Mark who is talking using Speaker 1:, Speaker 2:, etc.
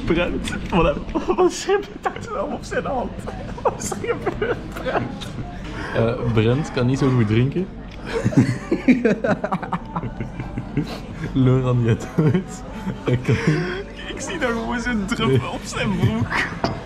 Speaker 1: Brent, wat schip dat allemaal op zijn hand? Wat is er gebeurd, Brent?
Speaker 2: Brent kan niet zo goed drinken. Loran je dood.
Speaker 1: Ik zie daar gewoon zo'n druppel op zijn broek.